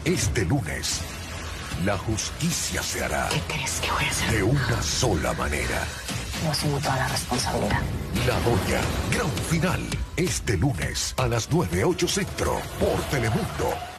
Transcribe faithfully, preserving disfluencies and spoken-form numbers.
Este lunes, la justicia se hará. ¿Qué crees que voy a hacer? De una sola manera. Yo asumo toda la responsabilidad. La Hoya, gran final. Este lunes a las nueve, ocho Centro, por Telemundo.